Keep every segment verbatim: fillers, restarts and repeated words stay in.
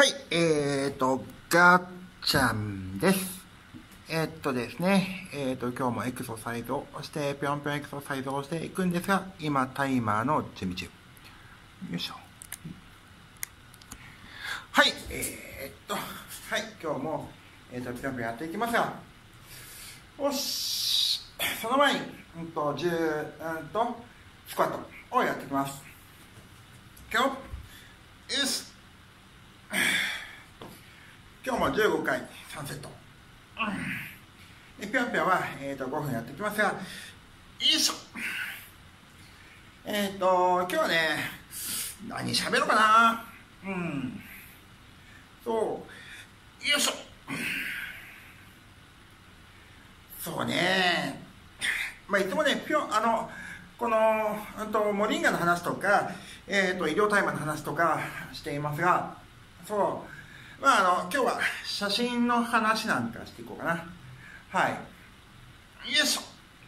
はい、えーと、ガッチャンです。えー、っとですね、えーと、今日もエクササイズをして、ぴょんぴょんエクササイズをしていくんですが、今、タイマーの準備中。よいしょ。はい、えー、っと、はい、今日も、えーと、ぴょんぴょんやっていきますが、よし、その前に、うんと、じゅう、うんと、スクワットをやっていきます。今日、よし。今日もじゅうごかいさんセット、うん、ぴょんぴょんは、えー、とごふんやっていきますが、よいしょ。えっ、ー、と今日はね、何喋ろうかな。うんそうよいしょ。そうね、まあいつもねぴょんあのこのあとモリンガの話とか、えー、と医療大麻の話とかしていますが、そうまあ、あの今日は写真の話なんかしていこうかな。はい、よいしょ。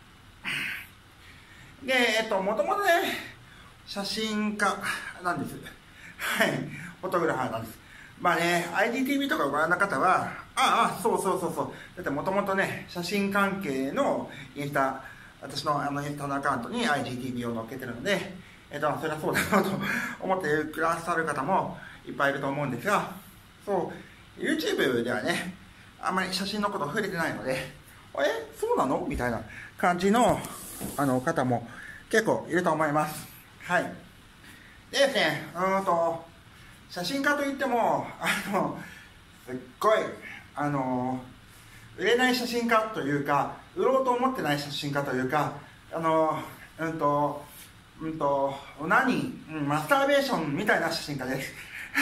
で、えっと、もともとね、写真家なんです。はい、フォトグラファーなんです。まあね、アイディーティーブイ とかご覧の方は、ああ、そうそうそうそう、だってもともとね、写真関係のインスタ、私のあのインスタのアカウントに アイディーティーブイ を載っけてるので、えっと、それはそうだなと思ってくださる方もいっぱいいると思うんですが、そう YouTube ではねあんまり写真のこと触れてないので、えそうなのみたいな感じのあの方も結構いると思います。はい。でですね、うんと写真家といってもあのすっごいあの売れない写真家というか、売ろうと思ってない写真家というか、あのうんとうんと何、うん、マスターベーションみたいな写真家です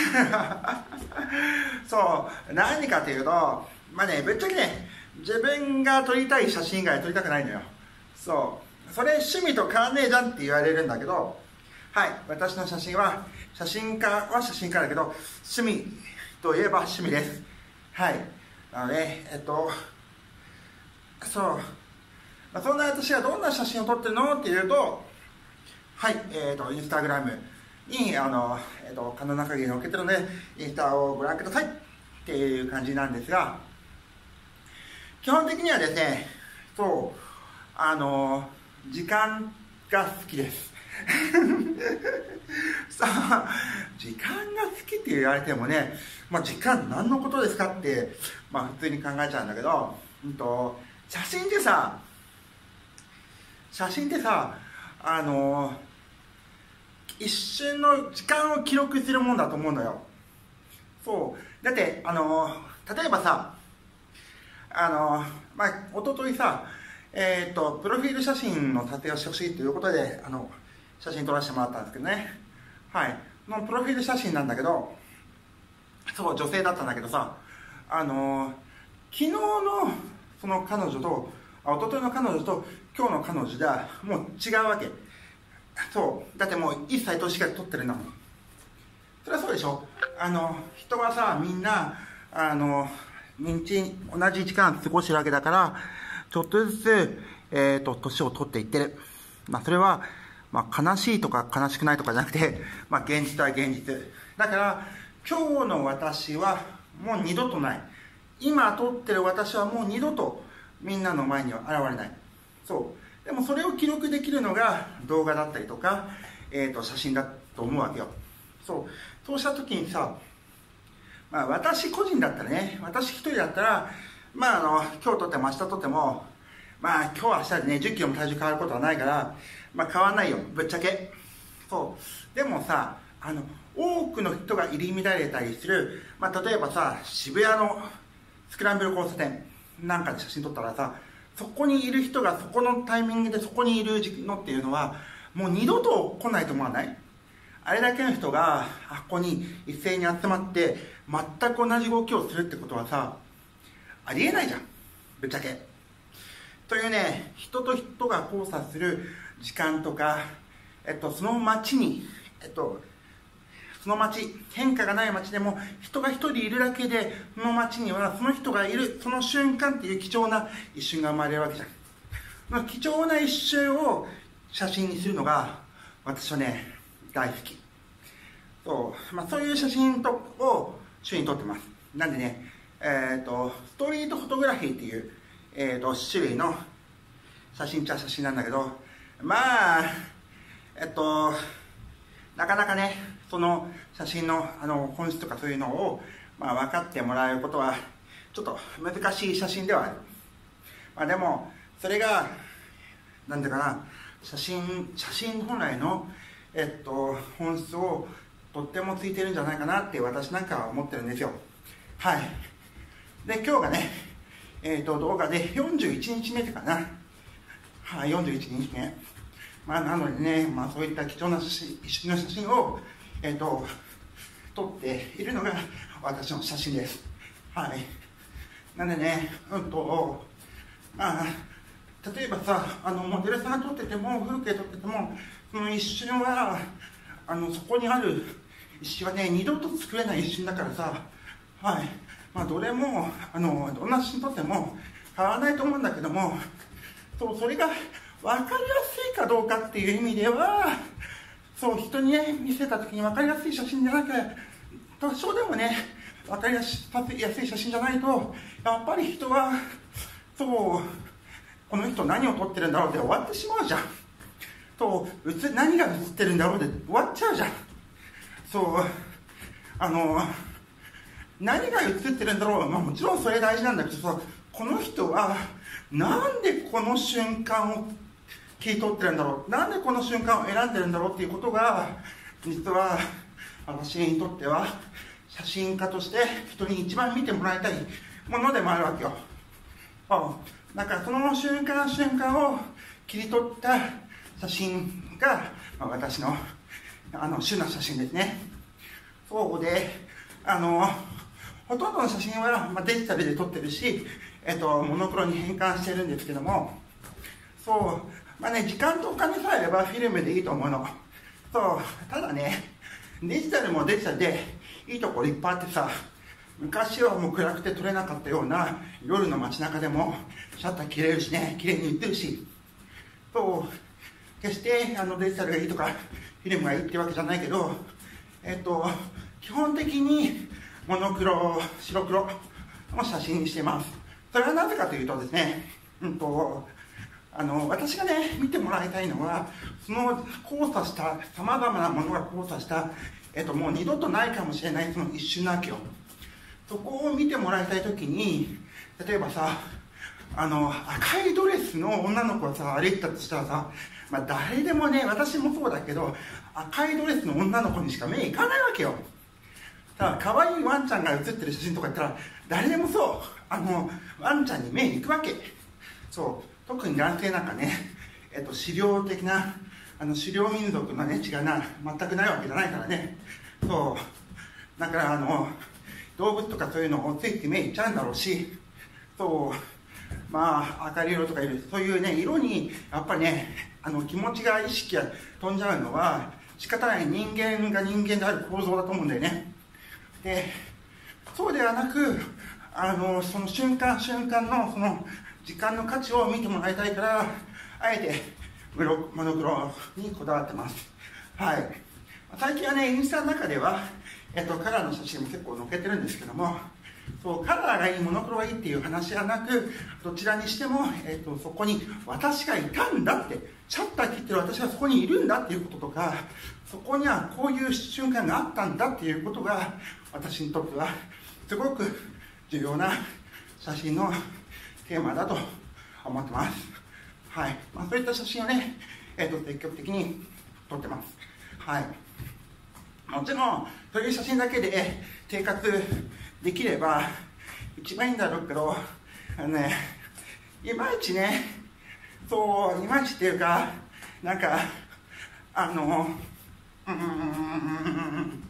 そう何かというと、まあね、ぶっちゃけね、自分が撮りたい写真以外撮りたくないのよ。そうそれ趣味と変わんねえじゃんって言われるんだけど、はい、私の写真は写真家は写真家だけど趣味といえば趣味です。はい、なのでえっとそう、まあ、そんな私がどんな写真を撮ってるのっていうと、はいえっとインスタグラムにあの、えー、と可能な限り載っけてるので、インスタをご覧くださいっていう感じなんですが、基本的にはですね、そうあの時間が好きですさあ時間が好きって言われてもね、まあ、時間何のことですかって、まあ、普通に考えちゃうんだけど、うんと写真ってさ写真ってさあの一瞬の時間を記録するもんだと思うのよ。そうだってあの例えばさあのまあ一昨日さえっ、ー、とプロフィール写真の撮影をしてほしいということであの写真撮らせてもらったんですけどね。はい、そのプロフィール写真なんだけど、そう女性だったんだけどさ、あの昨日のその彼女とあ一昨日の彼女と今日の彼女ではもう違うわけ。そうだってもう一切年が取ってるんだもん。それはそうでしょ。あの人はさみんなあの認知同じ時間過ごしてるわけだから、ちょっとずつ、えー、と年を取っていってる。まあそれは、まあ、悲しいとか悲しくないとかじゃなくて、まあ、現実は現実だから、今日の私はもう二度とない。今撮ってる私はもう二度とみんなの前には現れない。そうでもそれを記録できるのが動画だったりとか、えー、と写真だと思うわけよ。そうそうした時にさ、まあ、私個人だったらね、私一人だったら、まあ、あの今日撮っても明日撮っても、まあ今日は明日でねじゅっキロも体重変わることはないから、まあ、変わらないよぶっちゃけ。そうでもさあの多くの人が入り乱れたりする、まあ、例えばさ渋谷のスクランブル交差点なんかで写真撮ったらさ、そこにいる人がそこのタイミングでそこにいるのっていうのはもう二度と来ないと思わない？あれだけの人があここに一斉に集まって全く同じ動きをするってことはさありえないじゃんぶっちゃけ。というね、人と人が交差する時間とか、えっと、その街に、えっと、その街変化がない街でも人が一人いるだけで、その街にはその人がいるその瞬間っていう貴重な一瞬が生まれるわけじゃん。その貴重な一瞬を写真にするのが私はね大好き。そう、まあ、そういう写真とを主に撮ってます。なんでね、えー、とストリートフォトグラフィーっていう、えー、と種類の写真っちゃ写真なんだけど、まあえっとなかなかねその写真のあの本質とかそういうのを、まあ、分かってもらうことはちょっと難しい写真ではある。まあ、でもそれがなんていうかな、写真写真本来の、えっと、本質をとってもついてるんじゃないかなって私なんかは思ってるんですよ。はい。で今日がね、えー、と動画でよんじゅういちにちめかな。はい、よんじゅういちにちめ。まあなのでね、まあ、そういった貴重な写真一緒の写真を、えー、と撮っているのが私の写真です。はい。なんでね、うんとまあ例えばさ、あのモデルさん撮ってても風景撮ってても、その一瞬はあのそこにある一瞬はね二度と作れない一瞬だからさ、はい、まあ、どれもあのどんな写真撮っても変わらないと思うんだけども、そうそれが分かりやすいかどうかっていう意味では、そう人にね見せた時に分かりやすい写真じゃなくて、多少でもね分かりやすい写真じゃないと、やっぱり人はそうこの人何を撮ってるんだろうって終わってしまうじゃん。そう何が映ってるんだろうって終わっちゃうじゃん。そうあの何が映ってるんだろう、まあ、もちろんそれ大事なんだけどさ、この人はなんでこの瞬間を切り取ってるんだろう、なんでこの瞬間を選んでるんだろうっていうことが、実は私にとっては写真家として人に一番見てもらいたいものでもあるわけよ。だからその瞬間瞬間を切り取った写真が、まあ、私のあの主な写真ですね。そうで、あのほとんどの写真は、まあ、デジタルで撮ってるし、えっと、モノクロに変換してるんですけども、そうまあね、時間とお金さえあればフィルムでいいと思うの。そうただね、デジタルもデジタルでいいところいっぱいあってさ、昔はもう暗くて撮れなかったような夜の街中でもシャッター切れるしね、綺麗に売ってるし、そう決してあのデジタルがいいとかフィルムがいいってわけじゃないけど、えっと基本的にモノクロ白黒の写真にしてます。それはなぜかというとですね、うんとあの私がね見てもらいたいのは、その交差したさまざまなものが交差した、えっと、もう二度とないかもしれないその一瞬なわけよ。そこを見てもらいたいときに、例えばさ、あの赤いドレスの女の子がさ歩いてたとしたらさ、まあ、誰でもね、私もそうだけど赤いドレスの女の子にしか目いかないわけよ。だから可愛いワンちゃんが写ってる写真とか言ったら誰でもそうあのワンちゃんに目いくわけ。そう特に男性なんかね、えっと、狩猟的なあの狩猟民族のね血がな全くないわけじゃないからね。そうだからあの動物とかそういうのをついて目いっちゃうんだろうし、そうまあ明るい色とかいるそういうね色にやっぱりねあの気持ちが意識が飛んじゃうのは仕方ない、人間が人間である構造だと思うんだよね。でそうではなく、あのその瞬間瞬間のその時間の価値を見てもらいたいから、あえてモノクロにこだわってます。はい。最近はねインスタの中では、えっと、カラーの写真も結構載っけてるんですけども、そうカラーがいいモノクロがいいっていう話じゃなく、どちらにしても、えっと、そこに私がいたんだって、シャッター切ってる私はそこにいるんだっていうこととか、そこにはこういう瞬間があったんだっていうことが私にとってはすごく重要な写真のテーマだと思ってます。はい。まあ、そういった写真をね、えっと、積極的に撮ってます。はい。もちろんそういう写真だけで生活できれば一番いいんだろうけど、あのね、いまいちね、そういまいちっていうか、なんかあのうーん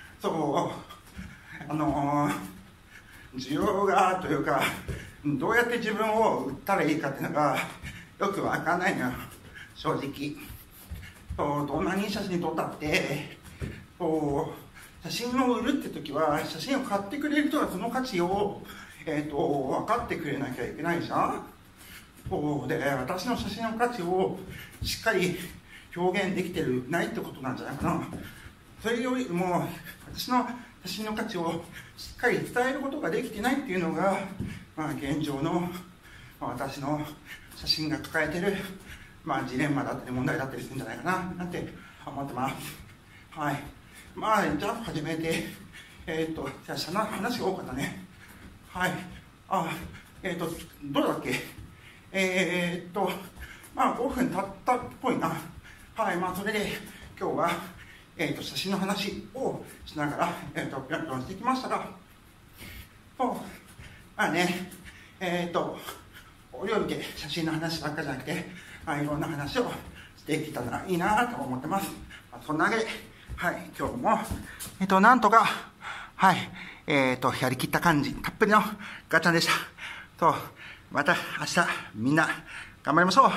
そうあの需要がというか、どうやって自分を売ったらいいかっていうのがよく分かんないのよ、正直。そうどんなにいい写真撮ったってそう写真を売るって時は写真を買ってくれる人がその価値を、えー、と分かってくれなきゃいけないじゃん。そうで私の写真の価値をしっかり表現できてるないってことなんじゃないかな。それよりも私の写真の価値をしっかり伝えることができてないっていうのが、まあ、現状の、まあ、私の写真が抱えてる、まあ、ジレンマだったり問題だったりするんじゃないかななんて思ってます。はい。まあ、ジャンプ始めて、えー、っと、じゃあ、社の話が多かったね。はい。あ、えー、っと、どうだっけえー、っと、まあ、ごふん経ったっぽいな。はい、まあ、それで、今日は、えー、っと、写真の話をしながら、えー、っと、ぴょんぴょんしてきましたが、そう、まあね、えー、っと、お料理で写真の話ばっかじゃなくて、まあ、いろんな話をしてきたらいいなと思ってます。まあ、そんなわけで、はい、今日も、えっと、なんとか、はい、えっと、やりきった感じ、たっぷりのガチャンでした。と、また明日、みんな、頑張りましょう。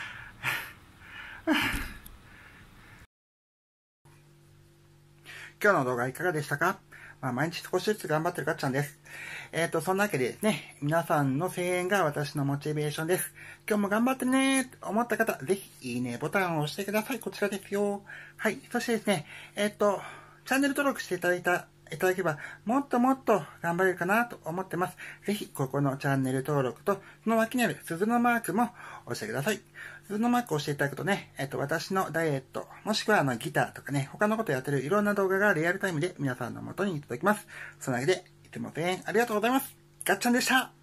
今日の動画いかがでしたか？まあ、毎日少しずつ頑張ってるガッチャンです。えっと、そんなわけでですね、皆さんの声援が私のモチベーションです。今日も頑張ってねーと思った方、ぜひいいねボタンを押してください。こちらですよ。はい。そしてですね、えっと、チャンネル登録していただいた、いただけば、もっともっと頑張れるかなと思ってます。ぜひ、ここのチャンネル登録と、その脇にある鈴のマークも押してください。鈴のマークを押していただくとね、えっと、私のダイエット、もしくはあのギターとかね、他のことやってるいろんな動画がリアルタイムで皆さんの元に届きます。そのわけで、いつも声援ありがとうございます。ガッチャンでした。